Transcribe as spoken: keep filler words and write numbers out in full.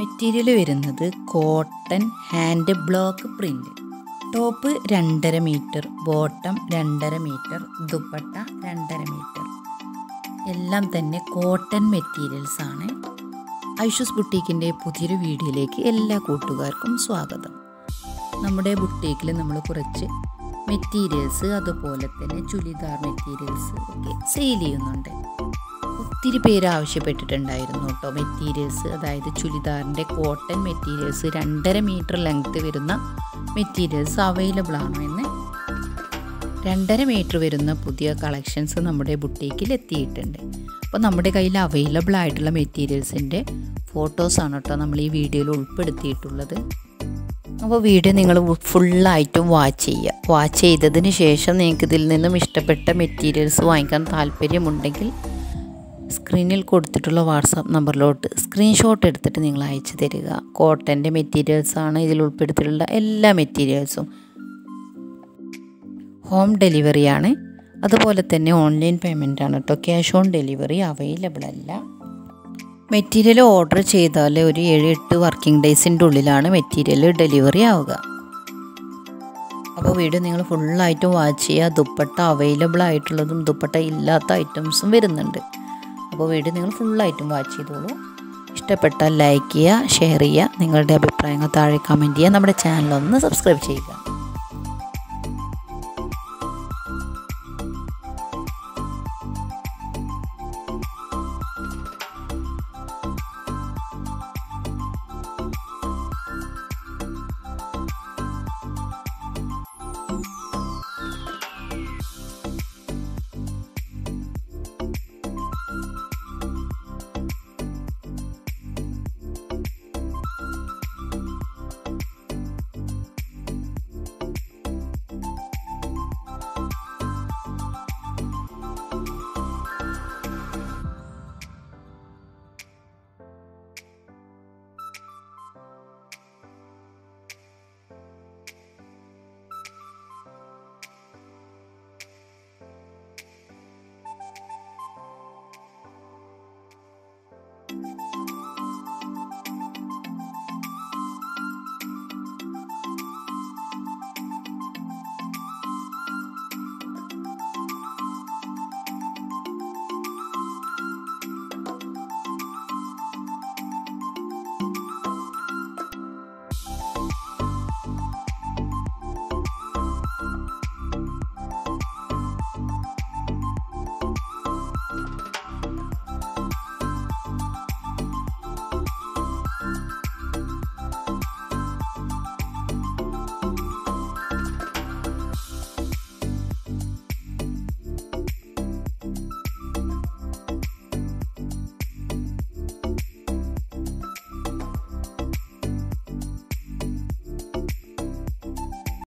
Material വരുന്നത് cotton hand block print. Top രണ്ടര metre, bottom രണ്ടര മീറ്റർ, ദുപ്പട്ട രണ്ടര മീറ്റർ. എല്ലാം തന്നെ കോട്ടൺ മെറ്റീരിയൽസ് ആണ്. ഐഷൂസ് ബുട്ടീക്കിൻ്റെ പുതിയൊരു വീഡിയോയിലേക്ക് എല്ലാ കൂട്ടുകാർക്കും സ്വാഗതം. നമ്മുടെ ബുട്ടീക്കിൽ നമ്മൾ കുറച്ച് മെറ്റീരിയൽസ് അതുപോലെ തന്നെ ചുരിദാർ മെറ്റീരിയൽസ് ഒക്കെ സെയിൽ ചെയ്യുന്നുണ്ട്. ഒത്തിരി പേര് ആവശ്യപ്പെട്ടിട്ടുണ്ടായിരുന്നു കേട്ടോ മെറ്റീരിയൽസ്, അതായത് ചുരിദാറിൻ്റെ കോട്ടൺ മെറ്റീരിയൽസ് രണ്ടര മീറ്റർ ലെങ്ത്ത് വരുന്ന മെറ്റീരിയൽസ് അവൈലബിൾ ആണോ എന്ന്. രണ്ടര മീറ്റർ വരുന്ന പുതിയ കളക്ഷൻസ് നമ്മുടെ ബുട്ടീക്കിൽ എത്തിയിട്ടുണ്ട്. അപ്പോൾ നമ്മുടെ കയ്യിൽ അവൈലബിൾ ആയിട്ടുള്ള മെറ്റീരിയൽസിൻ്റെ ഫോട്ടോസാണ് കേട്ടോ നമ്മൾ ഈ വീഡിയോയിൽ ഉൾപ്പെടുത്തിയിട്ടുള്ളത്. അപ്പോൾ വീഡിയോ നിങ്ങൾ ഫുള്ളായിട്ടും വാച്ച് ചെയ്യുക. വാച്ച് ചെയ്തതിന് ശേഷം നിങ്ങൾക്ക് ഇതിൽ നിന്നും ഇഷ്ടപ്പെട്ട മെറ്റീരിയൽസ് വാങ്ങിക്കാൻ താല്പര്യമുണ്ടെങ്കിൽ സ്ക്രീനിൽ കൊടുത്തിട്ടുള്ള വാട്സാപ്പ് നമ്പറിലോട്ട് സ്ക്രീൻഷോട്ട് എടുത്തിട്ട് നിങ്ങൾ അയച്ചു തരിക. കോട്ടൻ്റെ മെറ്റീരിയൽസാണ് ഇതിൽ ഉൾപ്പെടുത്തിയിട്ടുള്ള എല്ലാ മെറ്റീരിയൽസും. ഹോം ഡെലിവറിയാണ്, അതുപോലെ തന്നെ ഓൺലൈൻ പേയ്മെൻ്റ് ആണ് കേട്ടോ. ക്യാഷ് ഓൺ ഡെലിവറി അവൈലബിൾ അല്ല. മെറ്റീരിയൽ ഓർഡർ ചെയ്താൽ ഒരു ഏഴ് എട്ട് വർക്കിംഗ് ഡേയ്സിൻ്റെ ഉള്ളിലാണ് മെറ്റീരിയൽ ഡെലിവറി ആവുക. അപ്പോൾ വീഡിയോ നിങ്ങൾ ഫുള്ളായിട്ടും വാച്ച് ചെയ്യുക. ദുപ്പട്ട അവൈലബിൾ ആയിട്ടുള്ളതും ദുപ്പട്ട ഇല്ലാത്ത ഐറ്റംസും വരുന്നുണ്ട്. അപ്പോൾ വീഡിയോ നിങ്ങൾ ഫുള്ളായിട്ടും വാച്ച് ചെയ്തോളൂ. ഇഷ്ടപ്പെട്ടാൽ ലൈക്ക് ചെയ്യുക, ഷെയർ ചെയ്യുക, നിങ്ങളുടെ അഭിപ്രായങ്ങൾ താഴെ കമൻറ്റ് ചെയ്യുക. നമ്മുടെ ചാനലൊന്ന് സബ്സ്ക്രൈബ് ചെയ്യുക.